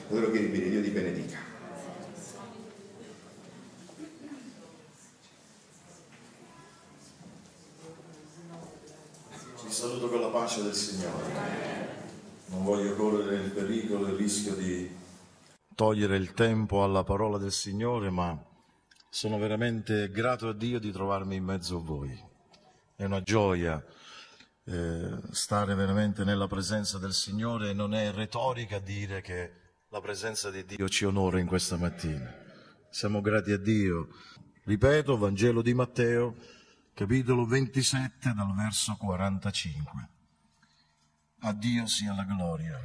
quello che ripete, Dio ti benedica. Vi saluto con la pace del Signore. Non voglio correre il pericolo, il rischio di togliere il tempo alla parola del Signore, ma sono veramente grato a Dio di trovarmi in mezzo a voi. È una gioia stare veramente nella presenza del Signore, e non è retorica dire che la presenza di Dio ci onora in questa mattina. Siamo grati a Dio. Ripeto, Vangelo di Matteo, capitolo 27, dal verso 45. A Dio sia la gloria.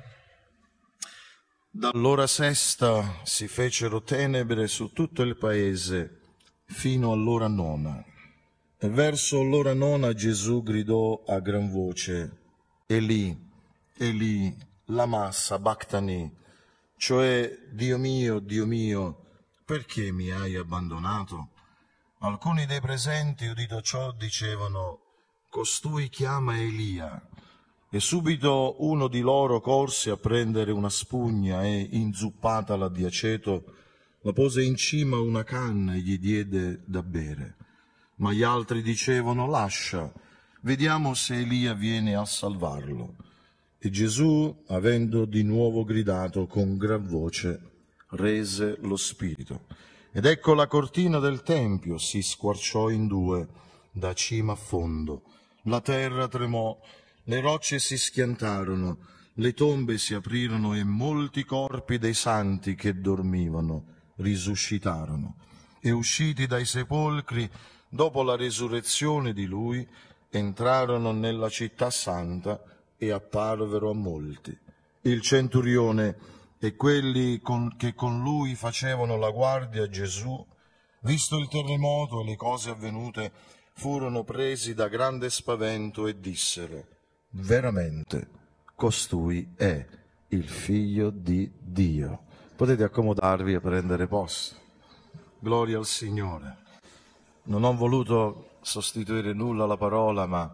Dall'ora sesta si fecero tenebre su tutto il paese fino all'ora nona. E verso l'ora nona Gesù gridò a gran voce: Eli, Eli, lama sabachthani, cioè Dio mio, perché mi hai abbandonato? Alcuni dei presenti, udito ciò, dicevano: costui chiama Elia. E subito uno di loro corse a prendere una spugna e, inzuppatala di aceto, la pose in cima a una canna e gli diede da bere. Ma gli altri dicevano: lascia, vediamo se Elia viene a salvarlo. E Gesù, avendo di nuovo gridato con gran voce, rese lo spirito. Ed ecco la cortina del tempio si squarciò in due, da cima a fondo. La terra tremò, le rocce si schiantarono, le tombe si aprirono e molti corpi dei santi che dormivano risuscitarono. E usciti dai sepolcri, dopo la resurrezione di lui, entrarono nella città santa e apparvero a molti. Il centurione e quelli che con lui facevano la guardia a Gesù, visto il terremoto e le cose avvenute, furono presi da grande spavento e dissero: veramente, costui è il Figlio di Dio. Potete accomodarvi e prendere posto. Gloria al Signore. Non ho voluto sostituire nulla alla parola, ma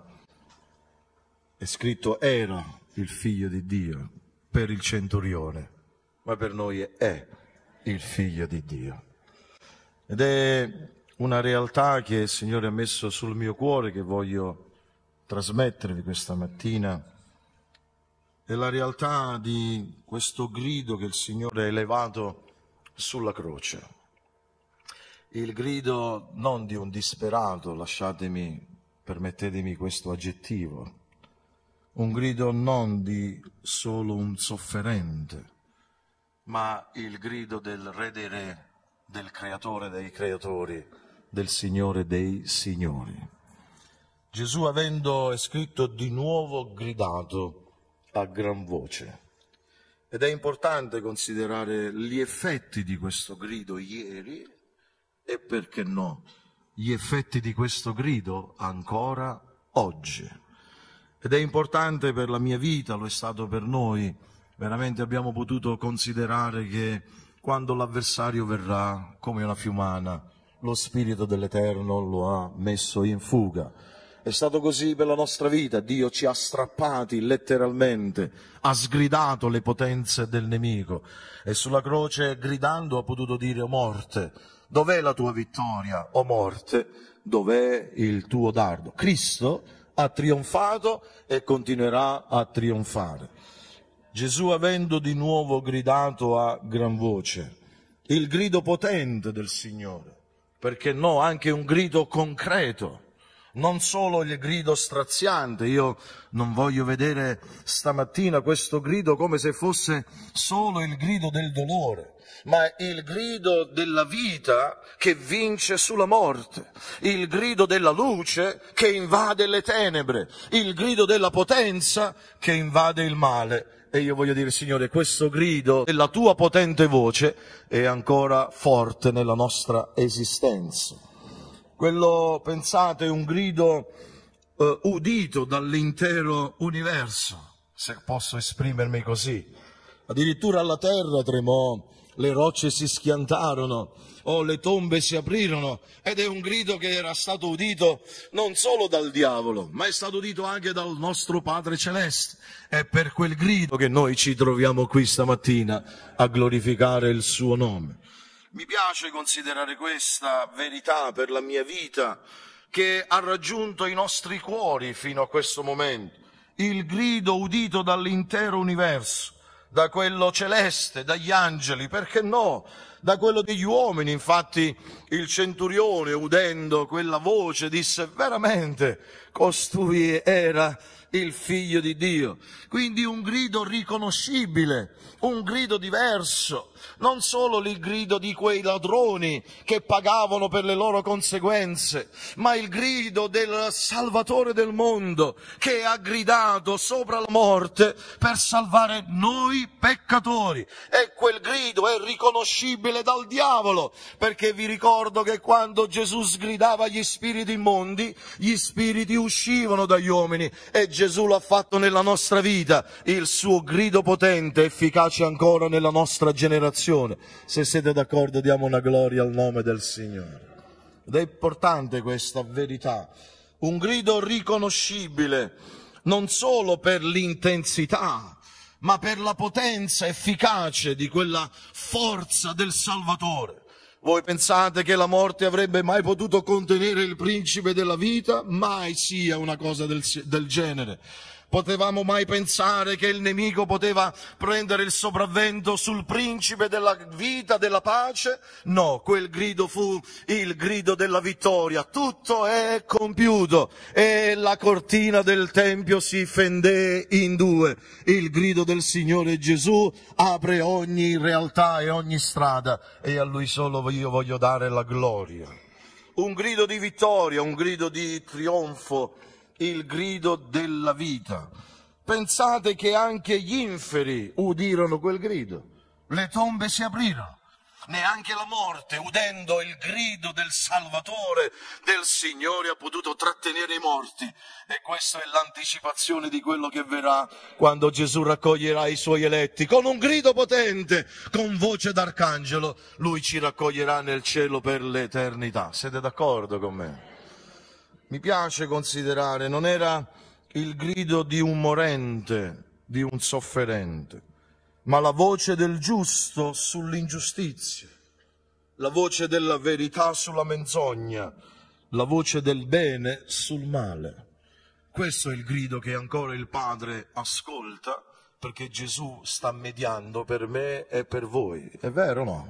è scritto era il Figlio di Dio per il centurione, ma per noi è il Figlio di Dio. Ed è una realtà che il Signore ha messo sul mio cuore, che voglio trasmettervi questa mattina. È la realtà di questo grido che il Signore ha elevato sulla croce. Il grido non di un disperato, permettetemi questo aggettivo, un grido non di solo un sofferente, ma il grido del Re dei Re, del Creatore dei Creatori, del Signore dei Signori. Gesù, avendo, è scritto, di nuovo gridato a gran voce. Ed è importante considerare gli effetti di questo grido ieri e, perché no, gli effetti di questo grido ancora oggi. Ed è importante per la mia vita, lo è stato per noi. Veramente abbiamo potuto considerare che quando l'avversario verrà come una fiumana, lo Spirito dell'Eterno lo ha messo in fuga. È stato così per la nostra vita. Dio ci ha strappati letteralmente, ha sgridato le potenze del nemico e sulla croce, gridando, ha potuto dire: o morte, dov'è la tua vittoria? O morte, dov'è il tuo dardo? Cristo ha trionfato e continuerà a trionfare. Gesù, avendo di nuovo gridato a gran voce, il grido potente del Signore, perché no, anche un grido concreto, non solo il grido straziante. Io non voglio vedere stamattina questo grido come se fosse solo il grido del dolore, ma il grido della vita che vince sulla morte, il grido della luce che invade le tenebre, il grido della potenza che invade il male. E io voglio dire: Signore, questo grido della tua potente voce è ancora forte nella nostra esistenza. Quello, pensate, è un grido udito dall'intero universo, se posso esprimermi così. Addirittura la terra tremò, le rocce si schiantarono, le tombe si aprirono, ed è un grido che era stato udito non solo dal diavolo, ma è stato udito anche dal nostro Padre Celeste. È per quel grido che noi ci troviamo qui stamattina a glorificare il suo nome. Mi piace considerare questa verità per la mia vita, che ha raggiunto i nostri cuori fino a questo momento. Il grido udito dall'intero universo, da quello celeste, dagli angeli, perché no, da quello degli uomini. Infatti il centurione, udendo quella voce, disse: veramente costui era il Figlio di Dio. Quindi un grido riconoscibile, un grido diverso, non solo il grido di quei ladroni che pagavano per le loro conseguenze, ma il grido del Salvatore del mondo, che ha gridato sopra la morte per salvare noi peccatori. E quel grido è riconoscibile dal diavolo, perché vi ricordo che quando Gesù sgridava agli spiriti immondi, gli spiriti uscivano dagli uomini, e Gesù l'ha fatto nella nostra vita, il suo grido potente, efficace ancora nella nostra generazione. Se siete d'accordo, diamo una gloria al nome del Signore. Ed è importante questa verità, un grido riconoscibile non solo per l'intensità, ma per la potenza efficace di quella forza del Salvatore. Voi pensate che la morte avrebbe mai potuto contenere il principe della vita? Mai sia una cosa del genere. Potevamo mai pensare che il nemico poteva prendere il sopravvento sul principe della vita, della pace? No, quel grido fu il grido della vittoria. Tutto è compiuto, e la cortina del Tempio si fendé in due. Il grido del Signore Gesù apre ogni realtà e ogni strada, e a Lui solo io voglio dare la gloria. Un grido di vittoria, un grido di trionfo, il grido della vita. Pensate che anche gli inferi udirono quel grido. Le tombe si aprirono. Neanche la morte, udendo il grido del Salvatore, del Signore, ha potuto trattenere i morti. E questa è l'anticipazione di quello che verrà quando Gesù raccoglierà i Suoi eletti. Con un grido potente, con voce d'arcangelo, Lui ci raccoglierà nel cielo per l'eternità. Siete d'accordo con me? Mi piace considerare, non era il grido di un morente, di un sofferente, ma la voce del giusto sull'ingiustizia, la voce della verità sulla menzogna, la voce del bene sul male. Questo è il grido che ancora il Padre ascolta, perché Gesù sta mediando per me e per voi. È vero o no?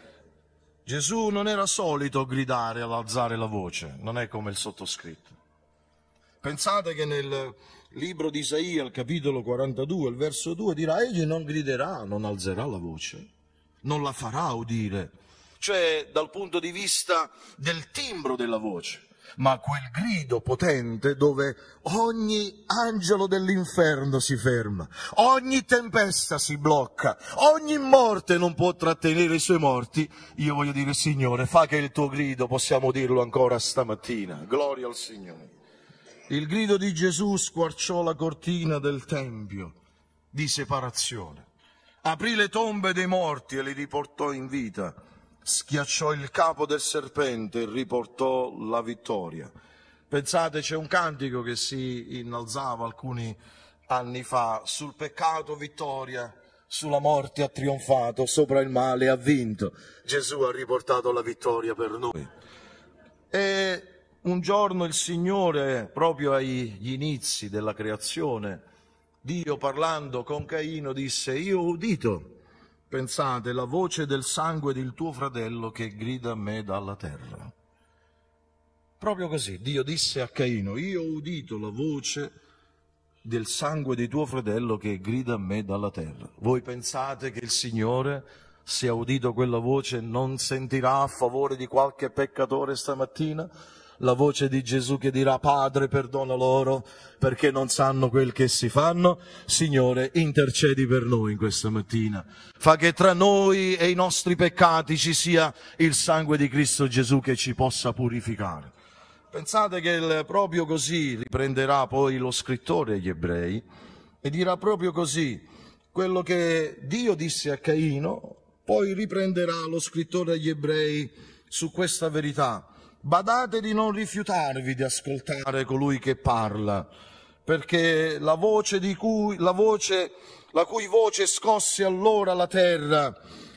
Gesù non era solito gridare all'alzare la voce, non è come il sottoscritto. Pensate che nel libro di Isaia, al capitolo 42, il verso 2, dirà: egli non griderà, non alzerà la voce, non la farà udire. Cioè, dal punto di vista del timbro della voce. Ma quel grido potente dove ogni angelo dell'inferno si ferma, ogni tempesta si blocca, ogni morte non può trattenere i suoi morti, io voglio dire: Signore, fa che il tuo grido possiamo dirlo ancora stamattina. Gloria al Signore. Il grido di Gesù squarciò la cortina del Tempio di separazione, aprì le tombe dei morti e li riportò in vita, schiacciò il capo del serpente e riportò la vittoria. Pensate, c'è un cantico che si innalzava alcuni anni fa: sul peccato vittoria, sulla morte ha trionfato, sopra il male ha vinto. Gesù ha riportato la vittoria per noi. E un giorno il Signore, proprio agli inizi della creazione, Dio parlando con Caino disse: io ho udito, pensate, la voce del sangue del tuo fratello che grida a me dalla terra. Proprio così, Dio disse a Caino: io ho udito la voce del sangue di tuo fratello che grida a me dalla terra. Voi pensate che il Signore, se ha udito quella voce, non sentirà a favore di qualche peccatore stamattina? La voce di Gesù che dirà: Padre, perdona loro perché non sanno quel che si fanno. Signore, intercedi per noi in questa mattina. Fa che tra noi e i nostri peccati ci sia il sangue di Cristo Gesù che ci possa purificare. Pensate che proprio così riprenderà poi lo scrittore agli Ebrei e dirà proprio così quello che Dio disse a Caino Poi riprenderà lo scrittore agli Ebrei su questa verità. Badate di non rifiutarvi di ascoltare colui che parla, perché la cui voce scosse allora la terra,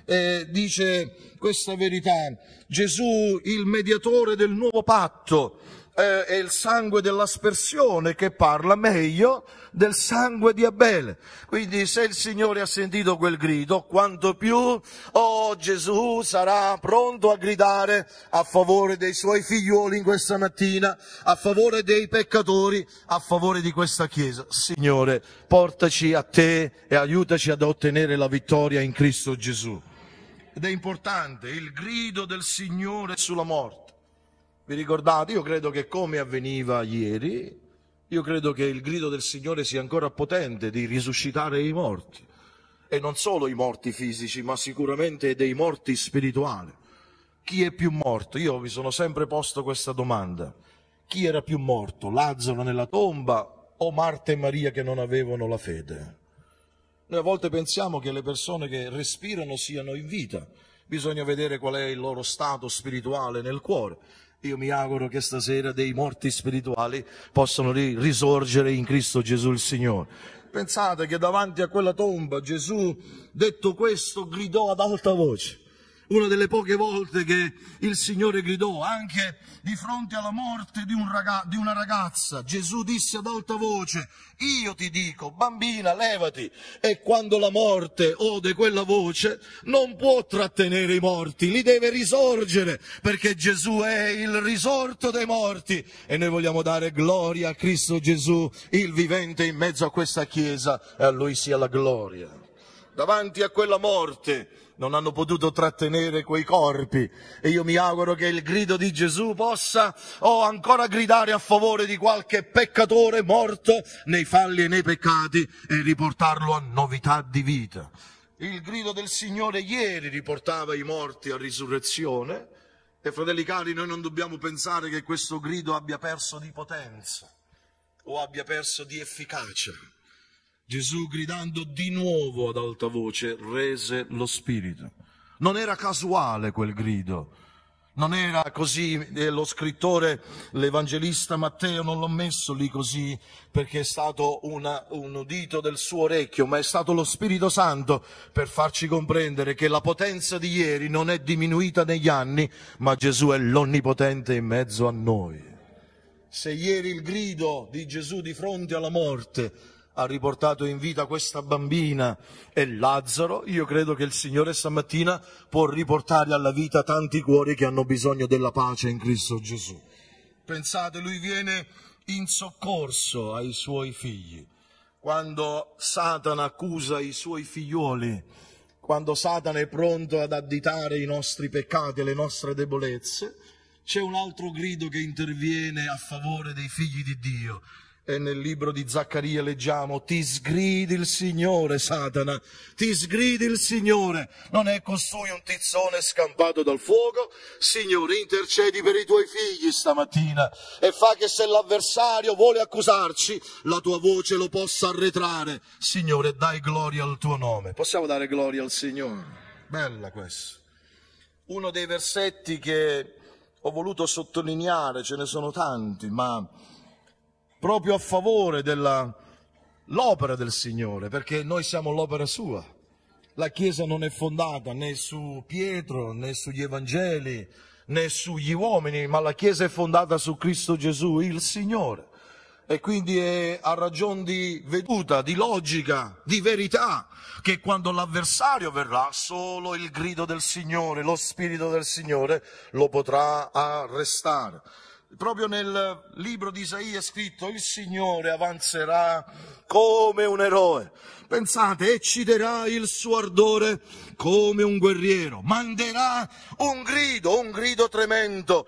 dice questa verità: Gesù, il mediatore del nuovo patto, è il sangue dell'aspersione che parla meglio del sangue di Abele. Quindi se il Signore ha sentito quel grido, quanto più Gesù sarà pronto a gridare a favore dei suoi figlioli in questa mattina, a favore dei peccatori, a favore di questa Chiesa. Signore, portaci a te e aiutaci ad ottenere la vittoria in Cristo Gesù. Ed è importante il grido del Signore sulla morte. Vi ricordate? Io credo che, come avveniva ieri, io credo che il grido del Signore sia ancora potente di risuscitare i morti. E non solo i morti fisici, ma sicuramente dei morti spirituali. Chi è più morto? Io mi sono sempre posto questa domanda. Chi era più morto? Lazzaro nella tomba o Marta e Maria che non avevano la fede? Noi a volte pensiamo che le persone che respirano siano in vita. Bisogna vedere qual è il loro stato spirituale nel cuore. Io mi auguro che stasera dei morti spirituali possano risorgere in Cristo Gesù il Signore. Pensate che davanti a quella tomba Gesù, detto questo, gridò ad alta voce. Una delle poche volte che il Signore gridò, anche di fronte alla morte di una ragazza, Gesù disse ad alta voce: io ti dico, bambina, levati. E quando la morte ode quella voce, non può trattenere i morti, li deve risorgere, perché Gesù è il risorto dei morti. E noi vogliamo dare gloria a Cristo Gesù, il vivente in mezzo a questa Chiesa, e a Lui sia la gloria. Davanti a quella morte non hanno potuto trattenere quei corpi, e io mi auguro che il grido di Gesù possa ancora gridare a favore di qualche peccatore morto nei falli e nei peccati e riportarlo a novità di vita. Il grido del Signore ieri riportava i morti a risurrezione, e fratelli cari, noi non dobbiamo pensare che questo grido abbia perso di potenza o abbia perso di efficacia. Gesù, gridando di nuovo ad alta voce, rese lo spirito. Non era casuale quel grido, non era così, lo scrittore, l'evangelista Matteo non l'ha messo lì così perché è stato un udito del suo orecchio, ma è stato lo Spirito Santo per farci comprendere che la potenza di ieri non è diminuita negli anni, ma Gesù è l'Onnipotente in mezzo a noi. Se ieri il grido di Gesù di fronte alla morte ha riportato in vita questa bambina e Lazzaro, io credo che il Signore stamattina può riportare alla vita tanti cuori che hanno bisogno della pace in Cristo Gesù. Pensate, Lui viene in soccorso ai Suoi figli. Quando Satana accusa i Suoi figlioli, quando Satana è pronto ad additare i nostri peccati e le nostre debolezze, c'è un altro grido che interviene a favore dei figli di Dio. E nel libro di Zaccaria leggiamo: ti sgridi il Signore, Satana, ti sgridi il Signore. Non è costui un tizzone scampato dal fuoco? Signore, intercedi per i tuoi figli stamattina e fa che se l'avversario vuole accusarci, la tua voce lo possa arretrare. Signore, dai gloria al tuo nome. Possiamo dare gloria al Signore? Bella questa. Uno dei versetti che ho voluto sottolineare, ce ne sono tanti, ma proprio a favore dell'opera del Signore, perché noi siamo l'opera sua. La Chiesa non è fondata né su Pietro, né sugli Evangeli, né sugli uomini, ma la Chiesa è fondata su Cristo Gesù, il Signore. E quindi è a ragion di veduta, di logica, di verità, che quando l'avversario verrà, solo il grido del Signore, lo Spirito del Signore lo potrà arrestare. Proprio nel libro di Isaia è scritto: il Signore avanzerà come un eroe. Pensate, ecciterà il suo ardore come un guerriero, manderà un grido tremendo,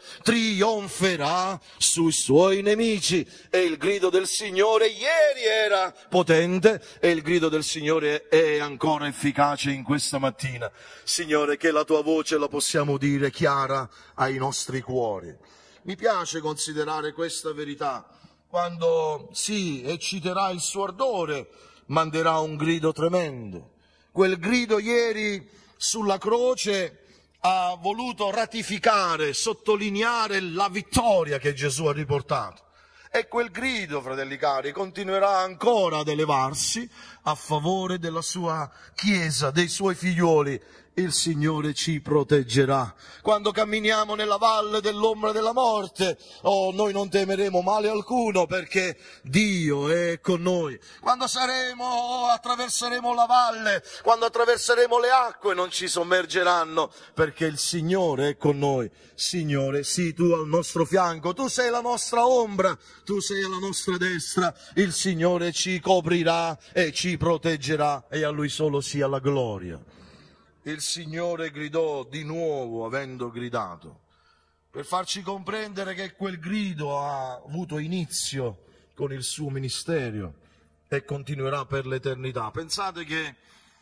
trionferà sui suoi nemici. E il grido del Signore ieri era potente e il grido del Signore è ancora efficace in questa mattina. Signore, che la tua voce la possiamo udire chiara ai nostri cuori. Mi piace considerare questa verità. Quando ecciterà il suo ardore, manderà un grido tremendo. Quel grido ieri sulla croce ha voluto ratificare, sottolineare la vittoria che Gesù ha riportato. E quel grido, fratelli cari, continuerà ancora ad elevarsi a favore della sua Chiesa, dei suoi figlioli. Il Signore ci proteggerà. Quando camminiamo nella valle dell'ombra della morte, noi non temeremo male alcuno, perché Dio è con noi. Quando attraverseremo la valle, quando attraverseremo le acque, non ci sommergeranno, perché il Signore è con noi. Signore, sii tu al nostro fianco, tu sei la nostra ombra, tu sei alla nostra destra. Il Signore ci coprirà e ci proteggerà, e a Lui solo sia la gloria. Il Signore gridò di nuovo, avendo gridato, per farci comprendere che quel grido ha avuto inizio con il suo ministero e continuerà per l'eternità. Pensate che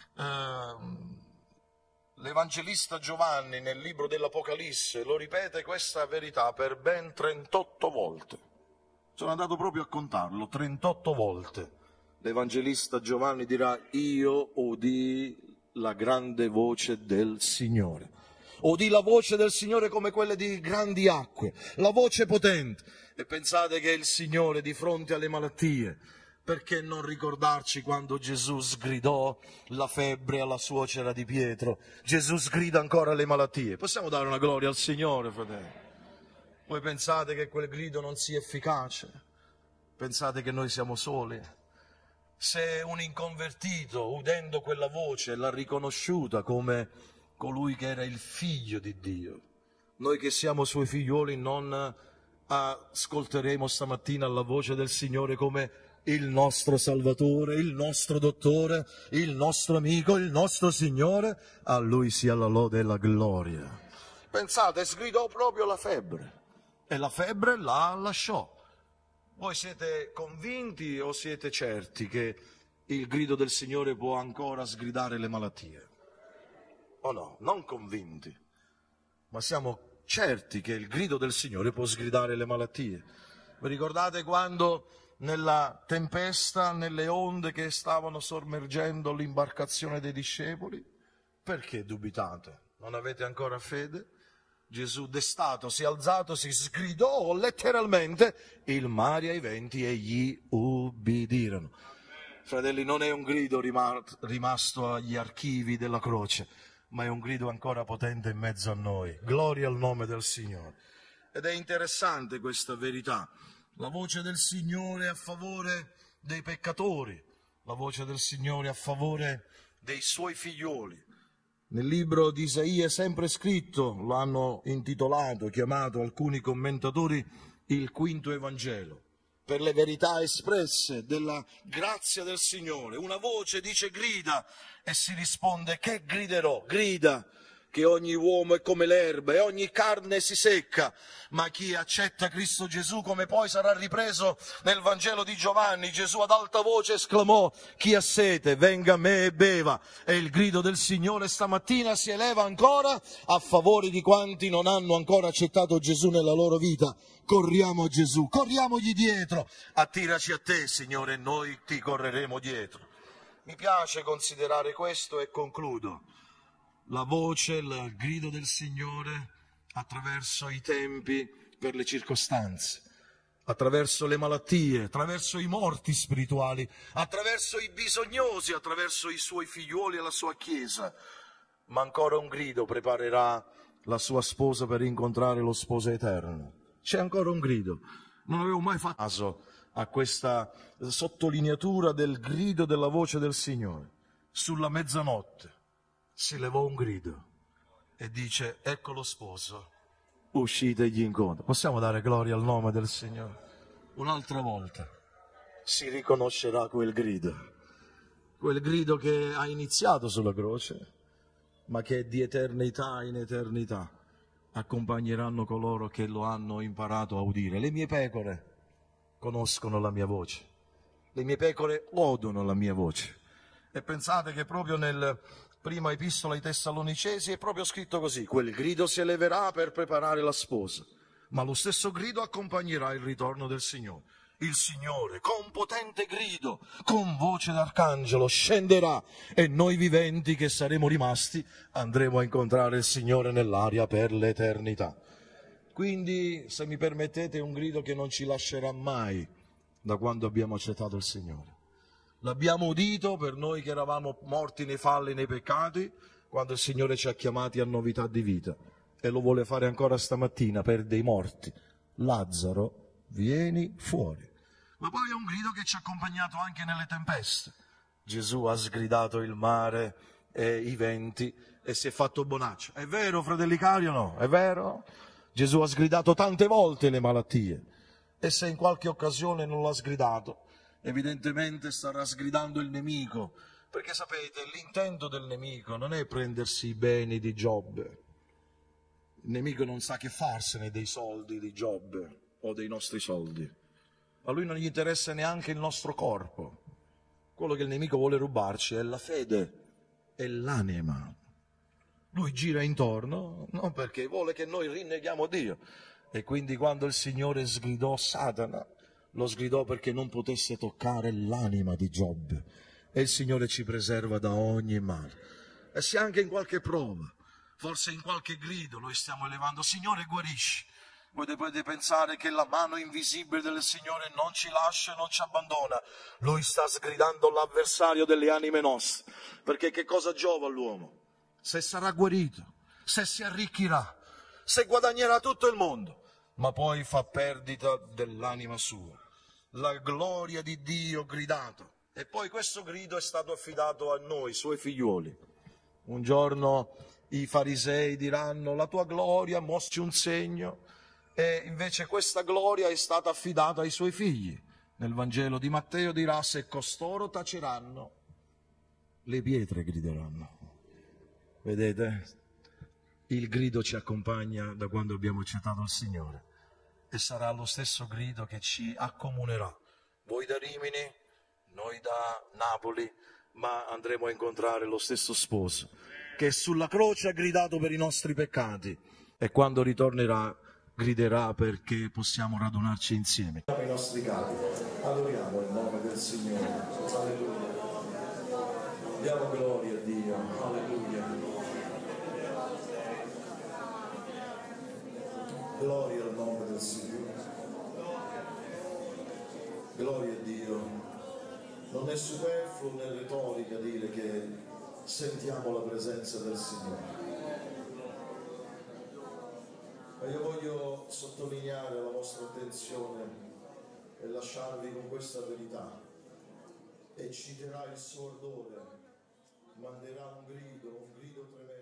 l'Evangelista Giovanni nel libro dell'Apocalisse lo ripete questa verità per ben 38 volte. Sono andato proprio a contarlo, 38 volte. L'Evangelista Giovanni dirà: io udì la grande voce del Signore. Udì la voce del Signore come quelle di grandi acque, la voce potente. E pensate che il Signore, di fronte alle malattie, perché non ricordarci quando Gesù sgridò la febbre alla suocera di Pietro? Gesù sgrida ancora le malattie. Possiamo dare una gloria al Signore, fratelli? Voi pensate che quel grido non sia efficace? Pensate che noi siamo soli? Se un inconvertito, udendo quella voce, l'ha riconosciuta come colui che era il figlio di Dio, noi che siamo suoi figlioli non ascolteremo stamattina la voce del Signore come il nostro Salvatore, il nostro Dottore, il nostro amico, il nostro Signore? A Lui sia la lode e la gloria. Pensate, sgridò proprio la febbre, e la febbre la lasciò. Voi siete convinti o siete certi che il grido del Signore può ancora sgridare le malattie? O no? Non convinti, ma siamo certi che il grido del Signore può sgridare le malattie. Vi ricordate quando nella tempesta, nelle onde che stavano sommergendo l'imbarcazione dei discepoli? Perché dubitate? Non avete ancora fede? Gesù, destato, si è alzato, si sgridò letteralmente, il mare e i venti, e gli ubbidirono. Fratelli, non è un grido rimasto agli archivi della croce, ma è un grido ancora potente in mezzo a noi. Gloria al nome del Signore. Ed è interessante questa verità. La voce del Signore a favore dei peccatori, la voce del Signore a favore dei Suoi figlioli. Nel libro di Isaia è sempre scritto, lo hanno intitolato, chiamato alcuni commentatori, il quinto Evangelo, per le verità espresse della grazia del Signore. Una voce dice grida e si risponde: che griderò? Grida che ogni uomo è come l'erba e ogni carne si secca, ma chi accetta Cristo Gesù, come poi sarà ripreso nel Vangelo di Giovanni, Gesù ad alta voce esclamò: chi ha sete venga a me e beva. E il grido del Signore stamattina si eleva ancora a favore di quanti non hanno ancora accettato Gesù nella loro vita. Corriamo a Gesù, corriamogli dietro, attiraci a te, Signore, e noi ti correremo dietro. Mi piace considerare questo e concludo. La voce, il grido del Signore attraverso i tempi per le circostanze, attraverso le malattie, attraverso i morti spirituali, attraverso i bisognosi, attraverso i Suoi figliuoli e la Sua Chiesa. Ma ancora un grido preparerà la Sua sposa per incontrare lo sposo eterno. C'è ancora un grido. Non avevo mai fatto caso a questa sottolineatura del grido della voce del Signore. Sulla mezzanotte si levò un grido e dice: ecco lo sposo, uscitegli incontro. Possiamo dare gloria al nome del Signore? Un'altra volta si riconoscerà quel grido che ha iniziato sulla croce, ma che di eternità in eternità accompagneranno coloro che lo hanno imparato a udire. Le mie pecore conoscono la mia voce, le mie pecore odono la mia voce. E pensate che proprio nel prima epistola ai Tessalonicesi è proprio scritto così: quel grido si eleverà per preparare la sposa, ma lo stesso grido accompagnerà il ritorno del Signore. il Signore, con potente grido, con voce d'arcangelo, scenderà e noi viventi che saremo rimasti andremo a incontrare il Signore nell'aria per l'eternità. Quindi, se mi permettete, è un grido che non ci lascerà mai da quando abbiamo accettato il Signore. L'abbiamo udito per noi che eravamo morti nei falli e nei peccati, quando il Signore ci ha chiamati a novità di vita. E lo vuole fare ancora stamattina per dei morti. Lazzaro, vieni fuori. Ma poi è un grido che ci ha accompagnato anche nelle tempeste. Gesù ha sgridato il mare e i venti e si è fatto bonaccia. È vero, fratelli cari, o no? È vero? Gesù ha sgridato tante volte le malattie. E se in qualche occasione non l'ha sgridato, evidentemente starà sgridando il nemico. Perché sapete, l'intento del nemico non è prendersi i beni di Giobbe. Il nemico non sa che farsene dei soldi di Giobbe o dei nostri soldi. A lui non gli interessa neanche il nostro corpo. Quello che il nemico vuole rubarci è la fede, è l'anima. Lui gira intorno, non perché vuole che noi rinneghiamo Dio. E quindi quando il Signore sgridò Satana, lo sgridò perché non potesse toccare l'anima di Giobbe. E il Signore ci preserva da ogni male. E se anche in qualche prova, forse in qualche grido noi stiamo elevando, Signore guarisci. Voi potete pensare che la mano invisibile del Signore non ci lascia e non ci abbandona. Lui sta sgridando l'avversario delle anime nostre. Perché che cosa giova all'uomo? Se sarà guarito, se si arricchirà, se guadagnerà tutto il mondo, ma poi fa perdita dell'anima sua. La gloria di Dio gridato. E poi questo grido è stato affidato a noi, suoi figliuoli. Un giorno i farisei diranno, la tua gloria, mostri un segno. E invece questa gloria è stata affidata ai suoi figli. Nel Vangelo di Matteo dirà, se costoro taceranno, le pietre grideranno. Vedete? Il grido ci accompagna da quando abbiamo accettato il Signore. E sarà lo stesso grido che ci accomunerà. Voi da Rimini, noi da Napoli, ma andremo a incontrare lo stesso sposo, che sulla croce ha gridato per i nostri peccati. E quando ritornerà, griderà perché possiamo radunarci insieme. I nostri capi, adoriamo il nome del Signore, alleluia, diamo gloria a Dio, alleluia, gloria al nome del Signore, gloria a Dio. Non è superfluo né retorica dire che sentiamo la presenza del Signore. Ma io voglio sottolineare la vostra attenzione e lasciarvi con questa verità. Ecciterà il suo ardore, manderà un grido tremendo.